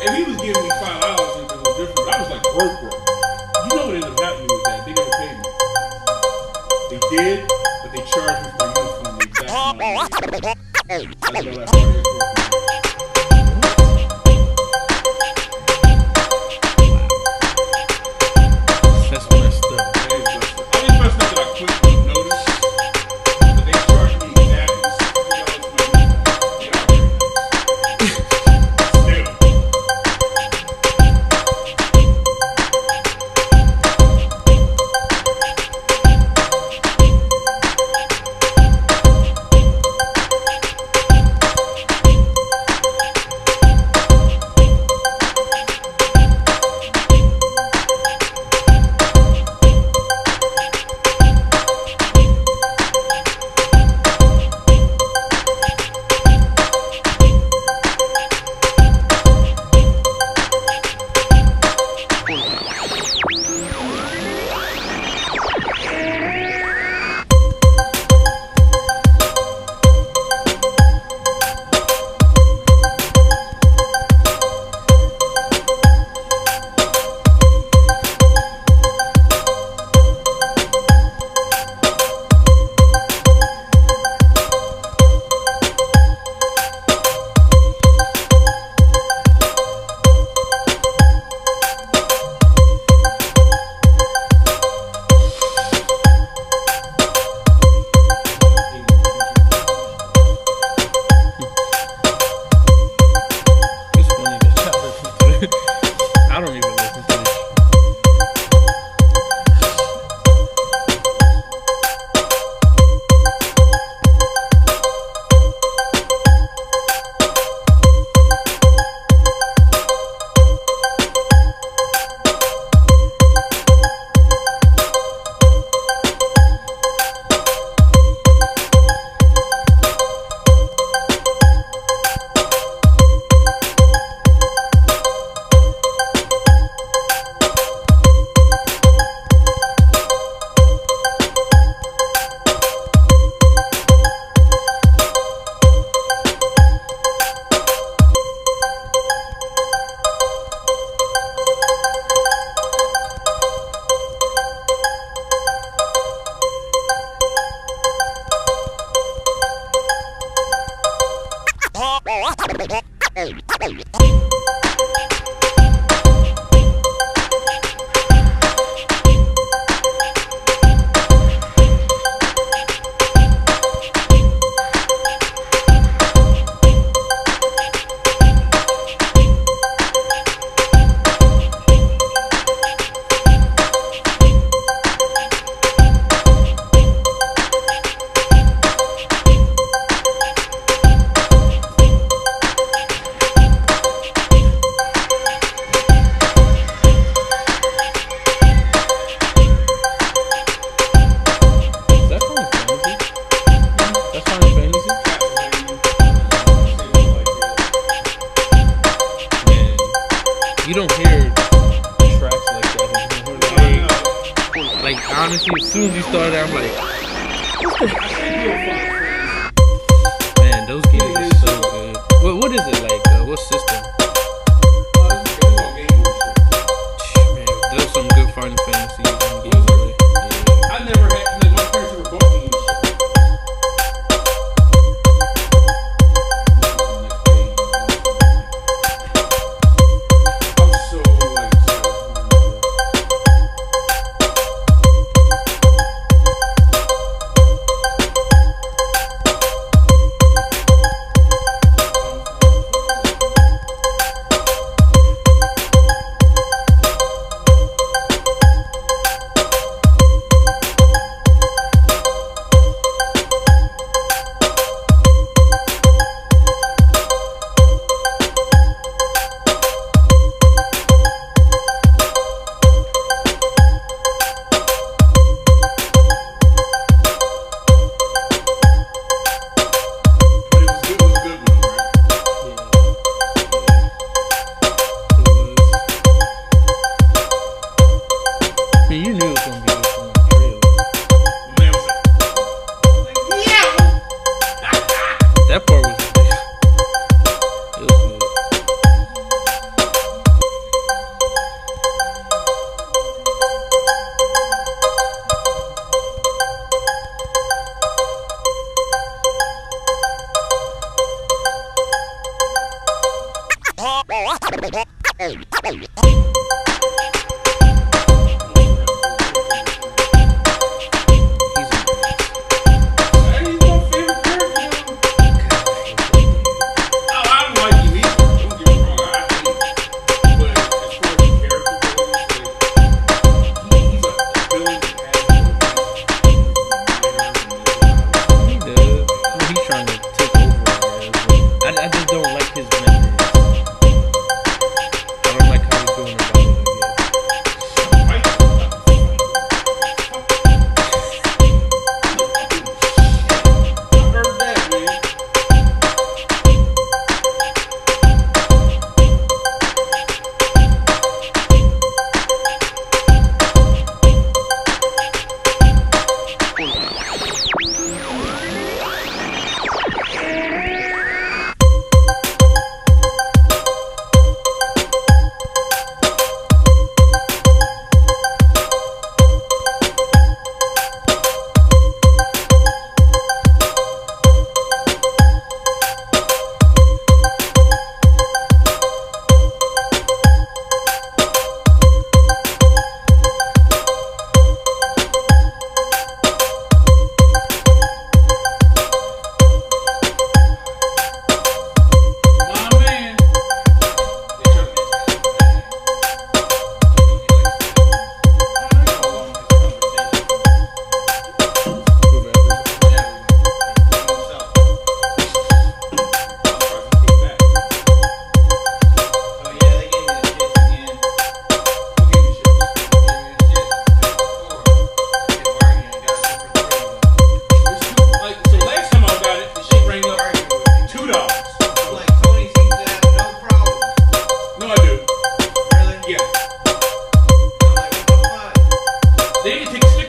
Cause he was giving me $5 and it was different. But I was like broke. You know what ended up happening with that? They never paid me. They did, but they charged me for a uniform the exact amount. That's the last part of your course. That's messed up. I mean, messed up that I quickly noticed, but they charged me exactly $60 for my uniform. Still. I don't even listen to this. You don't hear tracks like that. Like honestly, as soon as you started, I'm like, man, those games are so good. What is it like? What system? Man, there's some good Final Fantasy games. I never had, like, my parents never bought me any shit. Like,